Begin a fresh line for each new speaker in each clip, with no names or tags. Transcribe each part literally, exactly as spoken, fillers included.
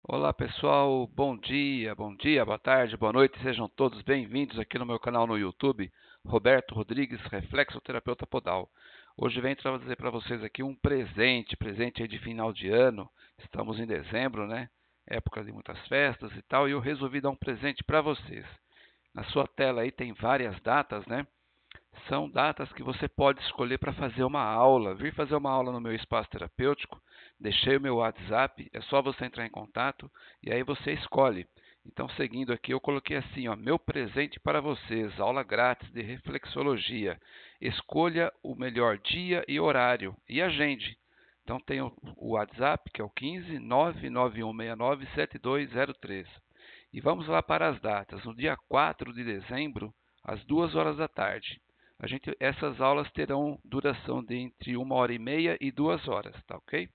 Olá pessoal, bom dia, bom dia, boa tarde, boa noite, sejam todos bem-vindos aqui no meu canal no YouTube, Roberto Rodrigues, Reflexoterapeuta Podal. Hoje venho trazer para vocês aqui um presente, presente aí de final de ano, estamos em dezembro, né? Época de muitas festas e tal, e eu resolvi dar um presente para vocês. Na sua tela aí tem várias datas, né? São datas que você pode escolher para fazer uma aula, vir fazer uma aula no meu espaço terapêutico. Deixei o meu WhatsApp, é só você entrar em contato e aí você escolhe. Então, seguindo aqui, eu coloquei assim, ó, meu presente para vocês, aula grátis de reflexologia. Escolha o melhor dia e horário e agende. Então, tem o WhatsApp, que é o quinze nove nove um seis nove sete dois zero três. E vamos lá para as datas. No dia quatro de dezembro, às duas horas da tarde. A gente, essas aulas terão duração de entre uma hora e meia e duas horas, tá ok?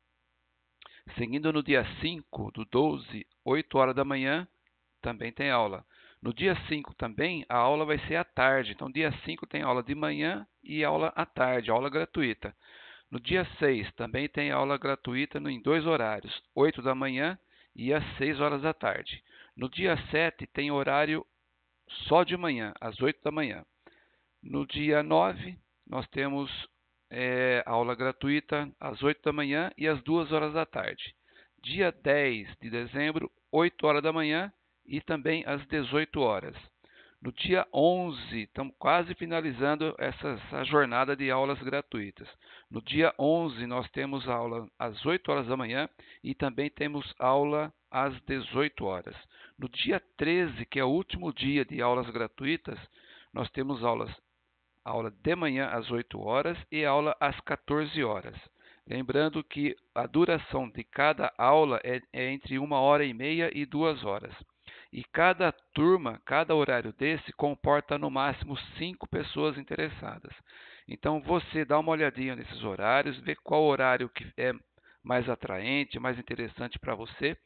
Seguindo no dia cinco do doze, oito horas da manhã, também tem aula. No dia cinco também, a aula vai ser à tarde. Então, dia cinco tem aula de manhã e aula à tarde, aula gratuita. No dia seis também tem aula gratuita em dois horários, oito da manhã e às seis horas da tarde. No dia sete tem horário só de manhã, às oito da manhã. No dia nove, nós temos é, aula gratuita às oito da manhã e às duas horas da tarde. Dia dez de dezembro, oito horas da manhã e também às dezoito horas. No dia onze, estamos quase finalizando essa, essa jornada de aulas gratuitas. No dia onze, nós temos aula às oito horas da manhã e também temos aula às dezoito horas. No dia treze, que é o último dia de aulas gratuitas, nós temos aulas aula de manhã às oito horas e aula às quatorze horas. Lembrando que a duração de cada aula é, é entre uma hora e meia e duas horas. E cada turma, cada horário desse, comporta no máximo cinco pessoas interessadas. Então você dá uma olhadinha nesses horários, vê qual horário que é mais atraente, mais interessante para você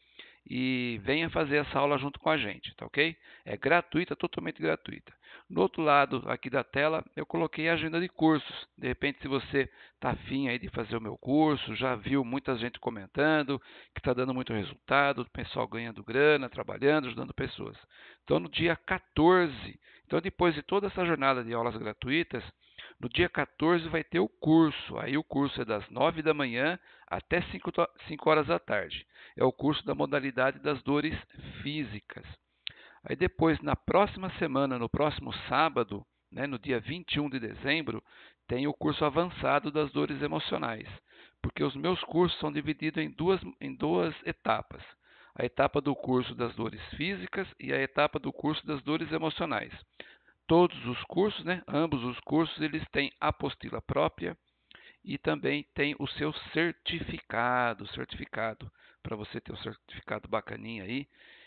e venha fazer essa aula junto com a gente, tá ok? É gratuita, totalmente gratuita. No outro lado aqui da tela, eu coloquei a agenda de cursos. De repente, se você está afim aí de fazer o meu curso, já viu muita gente comentando que está dando muito resultado, o pessoal ganhando grana, trabalhando, ajudando pessoas. Então, no dia quatorze, então depois de toda essa jornada de aulas gratuitas, no dia quatorze vai ter o curso. Aí o curso é das nove da manhã até cinco horas da tarde. É o curso da modalidade das dores físicas. Aí depois, na próxima semana, no próximo sábado, né, no dia vinte e um de dezembro, tem o curso avançado das dores emocionais. Porque os meus cursos são divididos em duas, em duas etapas. A etapa do curso das dores físicas e a etapa do curso das dores emocionais. Todos os cursos, né, ambos os cursos, eles têm apostila própria e também tem o seu certificado, certificado para você ter um certificado bacaninha aí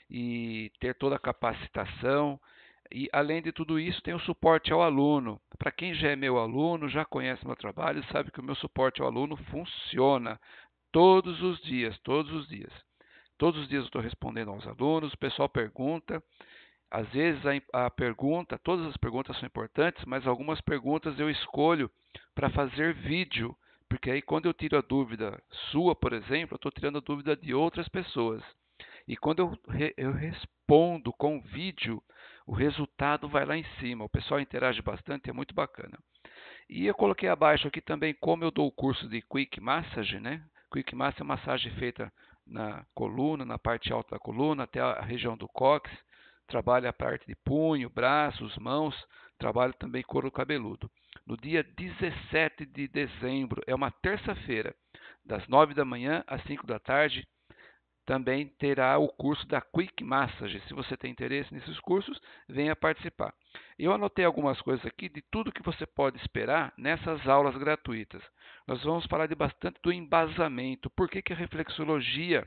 e ter toda a capacitação. E além de tudo isso, tem o suporte ao aluno. Para quem já é meu aluno, já conhece meu trabalho, sabe que o meu suporte ao aluno funciona todos os dias, todos os dias. Todos os dias eu estou respondendo aos alunos, o pessoal pergunta. Às vezes a, a pergunta, todas as perguntas são importantes, mas algumas perguntas eu escolho para fazer vídeo, porque aí quando eu tiro a dúvida sua, por exemplo, eu estou tirando a dúvida de outras pessoas. E quando eu, re, eu respondo com vídeo, o resultado vai lá em cima. O pessoal interage bastante, é muito bacana. E eu coloquei abaixo aqui também como eu dou o curso de Quick Massage, né? Quick Massage é uma massagem feita na coluna, na parte alta da coluna, até a região do cóccix. Trabalha a parte de punho, braços, mãos, trabalha também couro cabeludo. No dia dezessete de dezembro, é uma terça-feira, das nove da manhã às cinco da tarde, também terá o curso da Quick Massage. Se você tem interesse nesses cursos, venha participar. Eu anotei algumas coisas aqui de tudo que você pode esperar nessas aulas gratuitas. Nós vamos falar de bastante do embasamento. Por que, que a reflexologia,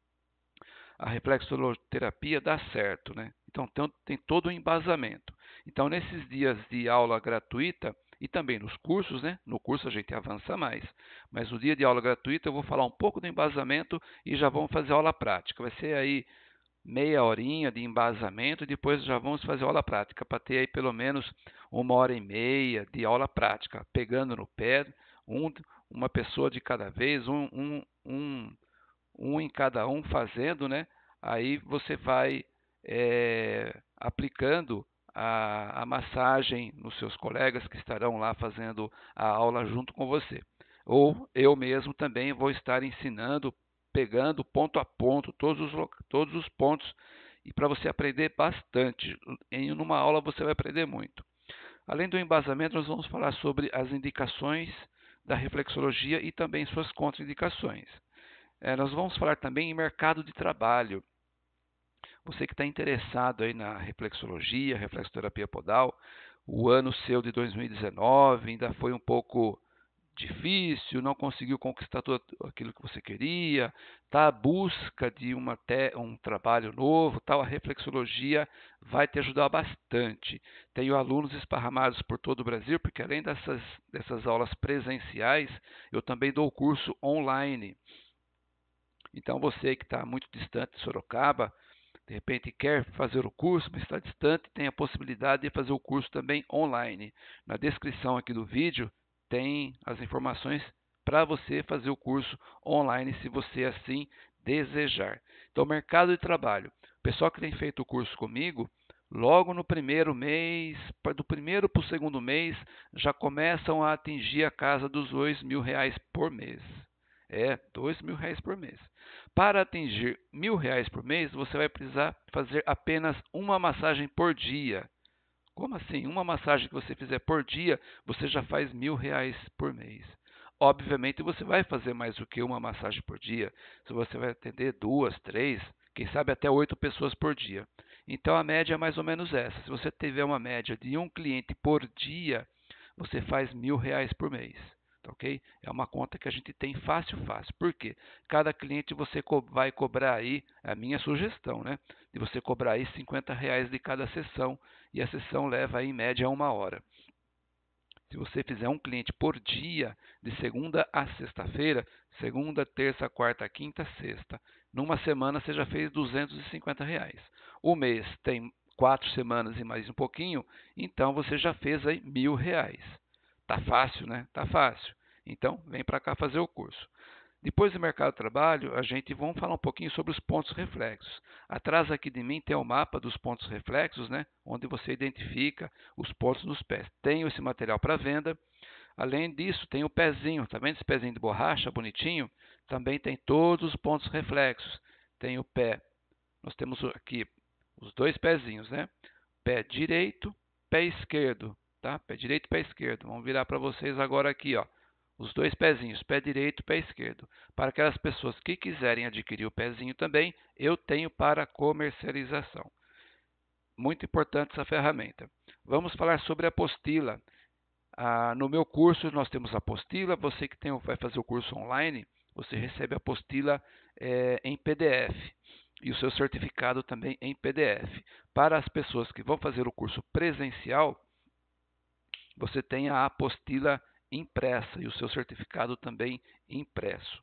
a reflexoloterapia dá certo, né? Então tem, tem todo o embasamento. Então nesses dias de aula gratuita e também nos cursos, né? No curso a gente avança mais, mas no dia de aula gratuita eu vou falar um pouco do embasamento e já vamos fazer aula prática. Vai ser aí meia horinha de embasamento e depois já vamos fazer aula prática para ter aí pelo menos uma hora e meia de aula prática, pegando no pé, um, uma pessoa de cada vez, um, um, um um em cada um fazendo, né? Aí você vai é, aplicando a, a massagem nos seus colegas que estarão lá fazendo a aula junto com você. Ou eu mesmo também vou estar ensinando, pegando ponto a ponto todos os, todos os pontos, e para você aprender bastante. Em uma aula você vai aprender muito. Além do embasamento, nós vamos falar sobre as indicações da reflexologia e também suas contraindicações. É, nós vamos falar também em mercado de trabalho. Você que está interessado aí na reflexologia, reflexoterapia podal, o ano seu de dois mil e dezenove ainda foi um pouco difícil, não conseguiu conquistar tudo aquilo que você queria, está à busca de uma te, um trabalho novo, tal, a reflexologia vai te ajudar bastante. Tenho alunos esparramados por todo o Brasil, porque além dessas, dessas aulas presenciais, eu também dou curso online. Então você que está muito distante de Sorocaba, de repente quer fazer o curso, mas está distante, tem a possibilidade de fazer o curso também online. Na descrição aqui do vídeo tem as informações para você fazer o curso online, se você assim desejar. Então, mercado de trabalho. O pessoal que tem feito o curso comigo, logo no primeiro mês, do primeiro para o segundo mês, já começam a atingir a casa dos dois mil reais por mês. É, dois mil reais por mês. Para atingir mil reais por mês, você vai precisar fazer apenas uma massagem por dia. Como assim? Uma massagem que você fizer por dia, você já faz mil reais por mês. Obviamente, você vai fazer mais do que uma massagem por dia. Se você vai atender duas, três, quem sabe até oito pessoas por dia. Então, a média é mais ou menos essa. Se você tiver uma média de um cliente por dia, você faz mil reais por mês. Ok? É uma conta que a gente tem fácil, fácil. Por quê? Cada cliente você vai cobrar aí, é a minha sugestão, né? De você cobrar aí cinquenta reais de cada sessão, e a sessão leva aí, em média uma hora. Se você fizer um cliente por dia, de segunda a sexta-feira, segunda, terça, quarta, quinta, sexta, numa semana você já fez duzentos e cinquenta reais. O mês tem quatro semanas e mais um pouquinho, então você já fez aí mil reais. Tá fácil, né? Tá fácil. Então, vem para cá fazer o curso. Depois do mercado de trabalho, a gente vamos falar um pouquinho sobre os pontos reflexos. Atrás aqui de mim tem o mapa dos pontos reflexos, né? Onde você identifica os pontos nos pés. Tenho esse material para venda. Além disso, tem o pezinho. Tá vendo esse pezinho de borracha bonitinho? Também tem todos os pontos reflexos. Tem o pé. Nós temos aqui os dois pezinhos, né? Pé direito, pé esquerdo. Tá? Pé direito e pé esquerdo. Vamos virar para vocês agora aqui, ó. Os dois pezinhos, pé direito e pé esquerdo. Para aquelas pessoas que quiserem adquirir o pezinho também, eu tenho para comercialização. Muito importante essa ferramenta. Vamos falar sobre a apostila. Ah, no meu curso nós temos a apostila. Você que tem, vai fazer o curso online, você recebe a apostila é, em P D F. E o seu certificado também em P D F. Para as pessoas que vão fazer o curso presencial, você tem a apostila impressa e o seu certificado também impresso.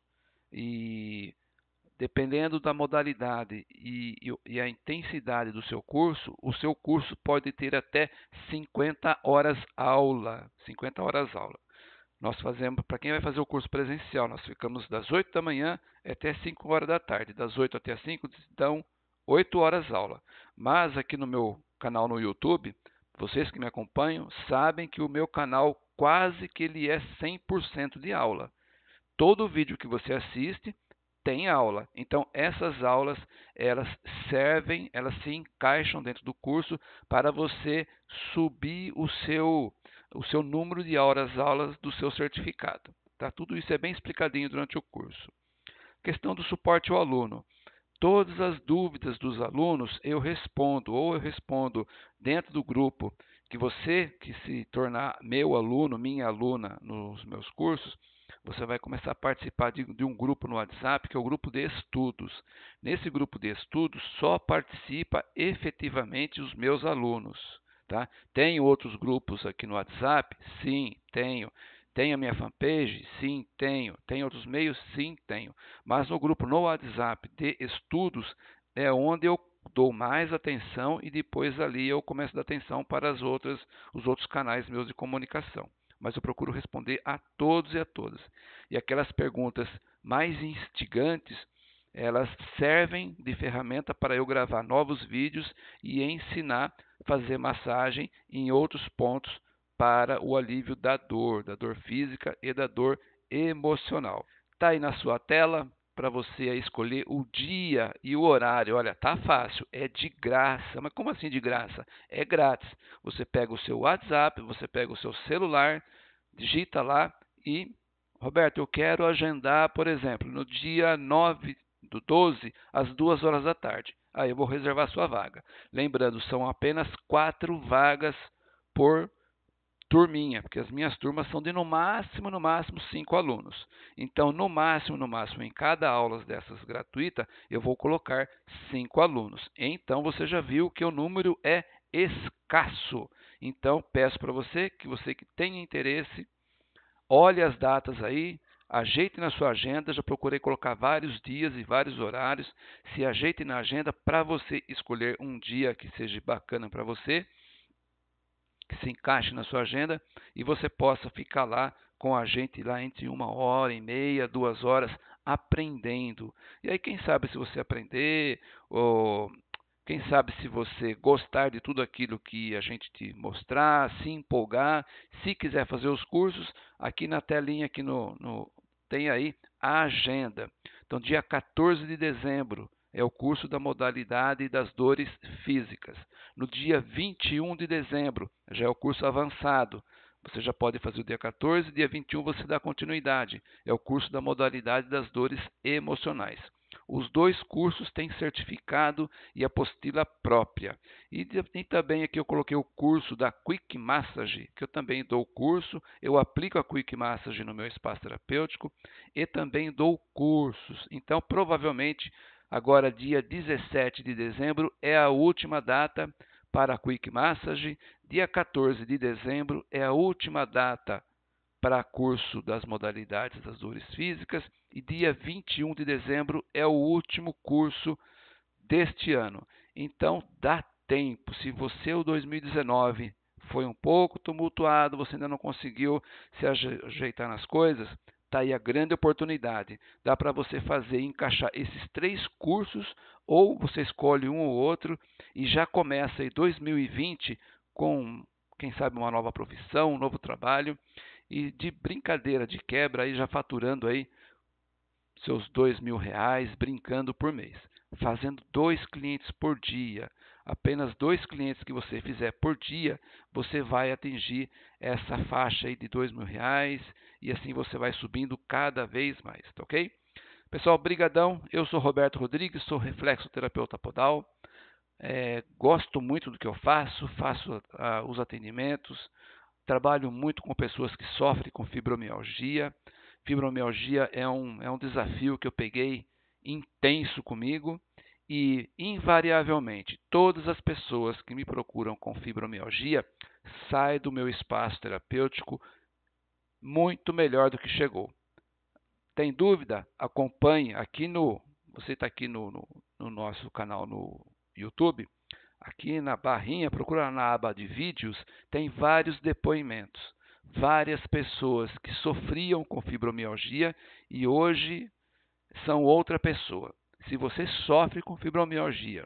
E dependendo da modalidade e, e, e a intensidade do seu curso, o seu curso pode ter até cinquenta horas aula. cinquenta horas aula. Nós fazemos, para quem vai fazer o curso presencial, nós ficamos das oito da manhã até cinco horas da tarde. Das oito até as cinco, dão oito horas aula. Mas aqui no meu canal no YouTube, vocês que me acompanham sabem que o meu canal quase que ele é cem por cento de aula. Todo vídeo que você assiste tem aula. Então essas aulas, elas servem, elas se encaixam dentro do curso para você subir o seu o seu número de horas aulas do seu certificado. Tá? Tudo isso é bem explicadinho durante o curso. Questão do suporte ao aluno. Todas as dúvidas dos alunos eu respondo, ou eu respondo dentro do grupo, que você que se tornar meu aluno, minha aluna nos meus cursos, você vai começar a participar de, de um grupo no WhatsApp, que é o grupo de estudos. Nesse grupo de estudos só participa efetivamente os meus alunos. Tá? Tem outros grupos aqui no WhatsApp? Sim, tenho. Tem a minha fanpage? Sim, tenho. Tem outros meios? Sim, tenho. Mas no grupo no WhatsApp de estudos é onde eu dou mais atenção e depois ali eu começo a dar atenção para as outras, os outros canais meus de comunicação. Mas eu procuro responder a todos e a todas. E aquelas perguntas mais instigantes, Elas servem de ferramenta para eu gravar novos vídeos e ensinar a fazer massagem em outros pontos para o alívio da dor, da dor física e da dor emocional. Está aí na sua tela para você escolher o dia e o horário. Olha, tá fácil, é de graça. Mas como assim de graça? É grátis. Você pega o seu WhatsApp, você pega o seu celular, digita lá e, Roberto, eu quero agendar, por exemplo, no dia nove do doze, às duas horas da tarde. Aí eu vou reservar sua vaga. Lembrando, são apenas quatro vagas por turminha, porque as minhas turmas são de no máximo, no máximo cinco alunos. Então, no máximo, no máximo, em cada aula dessas gratuita, eu vou colocar cinco alunos. Então, você já viu que o número é escasso. Então, peço para você que você que tenha interesse, olhe as datas aí, ajeite na sua agenda. Já procurei colocar vários dias e vários horários. Se ajeite na agenda para você escolher um dia que seja bacana para você, que se encaixe na sua agenda e você possa ficar lá com a gente lá entre uma hora e meia, duas horas, aprendendo. E aí, quem sabe se você aprender, ou quem sabe se você gostar de tudo aquilo que a gente te mostrar, se empolgar, se quiser fazer os cursos, aqui na telinha, aqui no, no tem aí a agenda. Então, dia quatorze de dezembro, é o curso da modalidade das dores físicas. No dia vinte e um de dezembro, já é o curso avançado. Você já pode fazer o dia quatorze, dia vinte e um você dá continuidade. É o curso da modalidade das dores emocionais. Os dois cursos têm certificado e apostila própria. E, e também aqui eu coloquei o curso da Quick Massage, que eu também dou o curso, eu aplico a Quick Massage no meu espaço terapêutico e também dou cursos. Então, provavelmente, agora, dia dezessete de dezembro, é a última data para a Quick Massage. Dia quatorze de dezembro é a última data para curso das modalidades das dores físicas. E dia vinte e um de dezembro é o último curso deste ano. Então, dá tempo. Se você, o dois mil e dezenove, foi um pouco tumultuado, você ainda não conseguiu se ajeitar nas coisas, está aí a grande oportunidade. Dá para você fazer e encaixar esses três cursos, ou você escolhe um ou outro e já começa aí dois mil e vinte com, quem sabe, uma nova profissão, um novo trabalho, e de brincadeira, de quebra, aí já faturando aí seus dois mil reais, brincando por mês, fazendo dois clientes por dia. Apenas dois clientes que você fizer por dia, você vai atingir essa faixa aí de dois mil reais, e assim você vai subindo cada vez mais, tá ok? Pessoal, brigadão. Eu sou Roberto Rodrigues, sou reflexoterapeuta podal. É, gosto muito do que eu faço, faço uh, os atendimentos, trabalho muito com pessoas que sofrem com fibromialgia. Fibromialgia é um, é um desafio que eu peguei intenso comigo e, invariavelmente, todas as pessoas que me procuram com fibromialgia saem do meu espaço terapêutico muito melhor do que chegou. Tem dúvida? Acompanhe aqui no... Você está aqui no, no, no nosso canal no YouTube. Aqui na barrinha, procura na aba de vídeos, tem vários depoimentos. Várias pessoas que sofriam com fibromialgia e hoje são outra pessoa. Se você sofre com fibromialgia,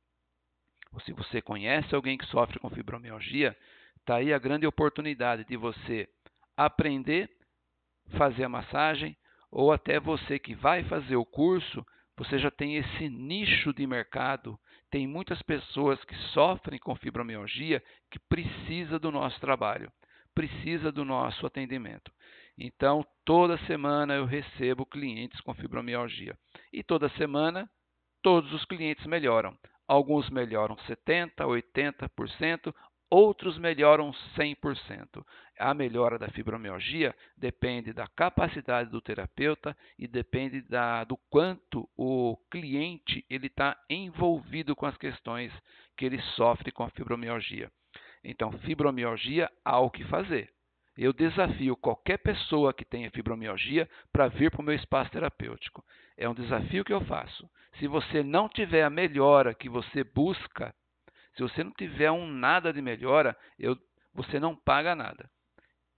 ou se você conhece alguém que sofre com fibromialgia, está aí a grande oportunidade de você aprender a fazer a massagem, ou até você que vai fazer o curso, você já tem esse nicho de mercado. Tem muitas pessoas que sofrem com fibromialgia que precisa do nosso trabalho, precisa do nosso atendimento. Então, toda semana eu recebo clientes com fibromialgia. E toda semana, todos os clientes melhoram. Alguns melhoram setenta por cento, oitenta por cento, outros melhoram cem por cento. A melhora da fibromialgia depende da capacidade do terapeuta e depende da, do quanto o cliente ele está envolvido com as questões que ele sofre com a fibromialgia. Então, fibromialgia, há o que fazer. Eu desafio qualquer pessoa que tenha fibromialgia para vir para o meu espaço terapêutico. É um desafio que eu faço. Se você não tiver a melhora que você busca, se você não tiver um nada de melhora, eu, você não paga nada.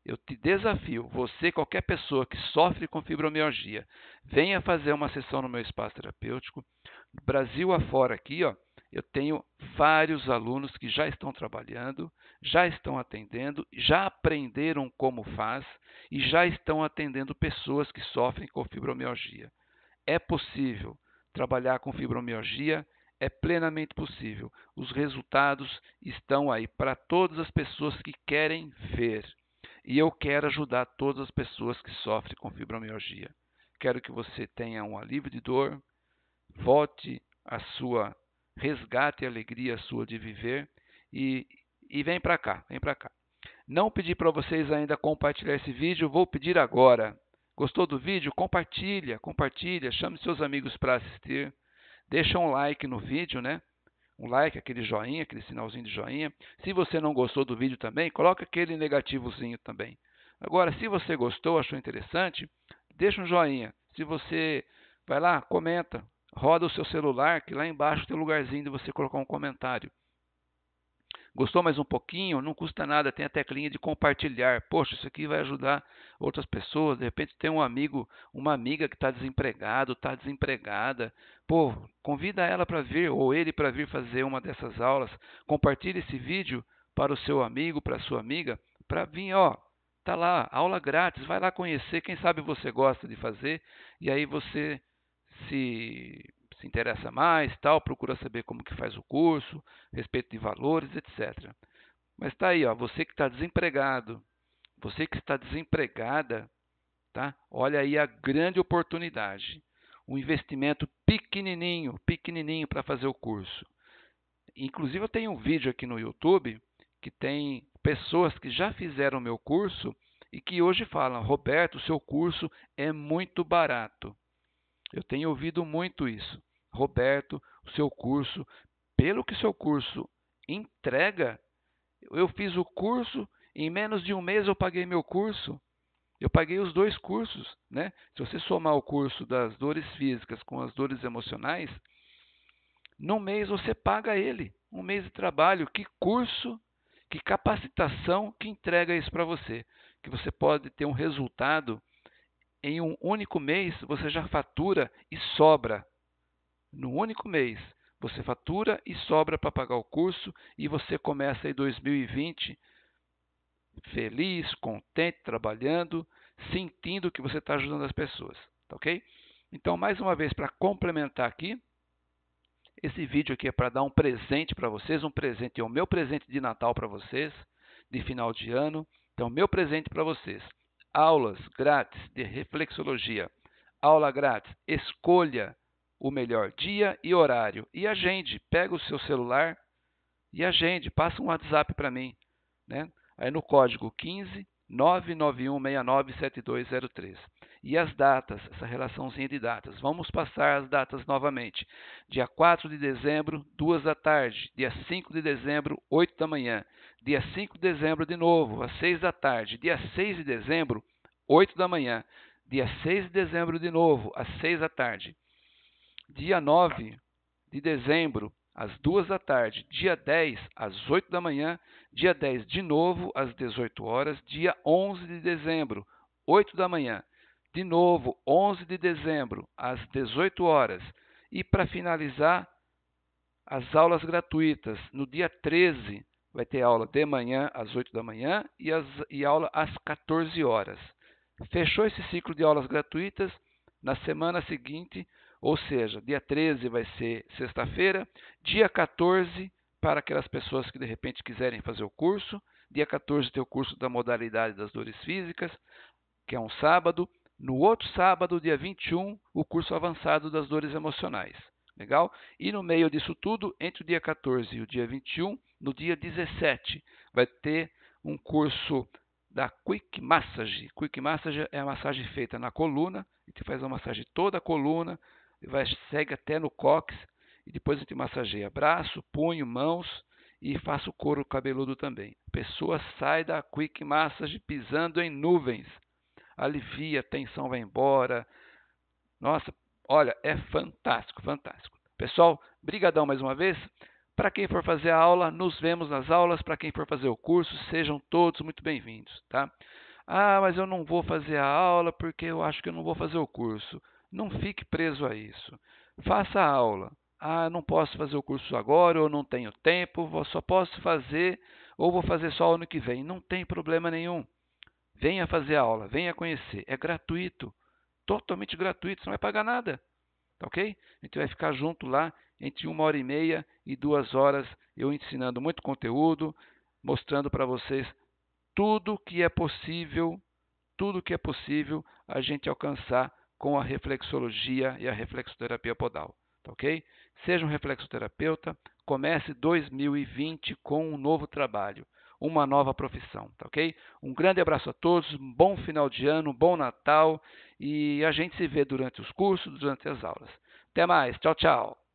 eu te desafio, você, qualquer pessoa que sofre com fibromialgia, venha fazer uma sessão no meu espaço terapêutico. Brasil afora aqui, ó, eu tenho vários alunos que já estão trabalhando, já estão atendendo, já aprenderam como faz e já estão atendendo pessoas que sofrem com fibromialgia. É possível trabalhar com fibromialgia, é plenamente possível. Os resultados estão aí para todas as pessoas que querem ver. E eu quero ajudar todas as pessoas que sofrem com fibromialgia. Quero que você tenha um alívio de dor, volte a sua, resgate a alegria sua de viver e, e vem para cá, vem para cá. Não pedi para vocês ainda compartilhar esse vídeo, vou pedir agora. Gostou do vídeo? Compartilha, compartilha, chame seus amigos para assistir. Deixa um like no vídeo, né? Um like, aquele joinha, aquele sinalzinho de joinha. Se você não gostou do vídeo também, coloca aquele negativozinho também. Agora, se você gostou, achou interessante, deixa um joinha. Se você vai lá, comenta, roda o seu celular, que lá embaixo tem um lugarzinho de você colocar um comentário. Gostou mais um pouquinho? Não custa nada, tem a teclinha de compartilhar. Poxa, isso aqui vai ajudar outras pessoas. De repente tem um amigo, uma amiga que está desempregado, está desempregada. Pô, convida ela para vir, ou ele para vir fazer uma dessas aulas. Compartilhe esse vídeo para o seu amigo, para a sua amiga, para vir, ó, tá lá, aula grátis, vai lá conhecer, quem sabe você gosta de fazer, e aí você se... se interessa mais, tal, procura saber como que faz o curso, respeito de valores, etcétera. Mas está aí, ó, você que está desempregado, você que está desempregada, tá? Olha aí a grande oportunidade. Um investimento pequenininho, pequenininho para fazer o curso. Inclusive eu tenho um vídeo aqui no YouTube que tem pessoas que já fizeram o meu curso e que hoje falam, Roberto, o seu curso é muito barato. Eu tenho ouvido muito isso. Roberto, o seu curso, pelo que seu curso entrega, eu fiz o curso, em menos de um mês eu paguei meu curso. Eu paguei os dois cursos, né? Se você somar o curso das dores físicas com as dores emocionais, num mês você paga ele. Um mês de trabalho. Que curso, que capacitação que entrega isso para você. Que você pode ter um resultado em um único mês, você já fatura e sobra. No único mês, você fatura e sobra para pagar o curso e você começa em dois mil e vinte feliz, contente, trabalhando, sentindo que você está ajudando as pessoas, tá ok? Então, mais uma vez, para complementar aqui, esse vídeo aqui é para dar um presente para vocês, um presente, é o meu presente de Natal para vocês, de final de ano. Então, meu presente para vocês, aulas grátis de reflexologia, aula grátis, escolha o melhor dia e horário e agende, pega o seu celular e agende, passa um WhatsApp para mim, né? Aí no código quinze, nove nove um seis nove sete dois zero três. E as datas, essa relaçãozinha de datas. Vamos passar as datas novamente. Dia quatro de dezembro, duas da tarde. Dia cinco de dezembro, oito da manhã. Dia cinco de dezembro de novo, às seis da tarde. Dia seis de dezembro, oito da manhã. Dia seis de dezembro de novo, às seis da tarde. Dia nove de dezembro, às duas da tarde. Dia dez, às oito da manhã. Dia dez, de novo, às dezoito horas. Dia onze de dezembro, oito da manhã. De novo, onze de dezembro, às dezoito horas. E para finalizar, as aulas gratuitas. No dia treze, vai ter aula de manhã, às oito da manhã, e, as, e aula às quatorze horas. Fechou esse ciclo de aulas gratuitas. Na semana seguinte, ou seja, dia treze vai ser sexta-feira, dia quatorze, para aquelas pessoas que de repente quiserem fazer o curso, dia quatorze tem o curso da modalidade das dores físicas, que é um sábado. No outro sábado, dia vinte e um, o curso avançado das dores emocionais. Legal? E no meio disso tudo, entre o dia quatorze e o dia vinte e um, no dia dezessete, vai ter um curso da Quick Massage. Quick Massage é a massagem feita na coluna, a gente faz uma massagem toda a coluna, vai, segue até no cóccix, e depois a gente massageia braço, punho, mãos e faça o couro cabeludo também. A pessoa sai da Quick Massage pisando em nuvens. Alivia, a tensão vai embora. Nossa, olha, é fantástico, fantástico. Pessoal, brigadão mais uma vez. Para quem for fazer a aula, nos vemos nas aulas. Para quem for fazer o curso, sejam todos muito bem-vindos, tá? Ah, mas eu não vou fazer a aula porque eu acho que eu não vou fazer o curso. Não fique preso a isso. Faça a aula. Ah, não posso fazer o curso agora, ou não tenho tempo, vou- só posso fazer, ou vou fazer só ano que vem. Não tem problema nenhum. Venha fazer a aula, venha conhecer. É gratuito, totalmente gratuito, você não vai pagar nada, tá ok? A gente vai ficar junto lá entre uma hora e meia e duas horas, eu ensinando muito conteúdo, mostrando para vocês tudo que é possível, tudo que é possível a gente alcançar com a reflexologia e a reflexoterapia podal, tá ok? Seja um reflexoterapeuta, comece dois mil e vinte com um novo trabalho, uma nova profissão, tá ok? Um grande abraço a todos, um bom final de ano, um bom Natal e a gente se vê durante os cursos, durante as aulas. Até mais, tchau, tchau.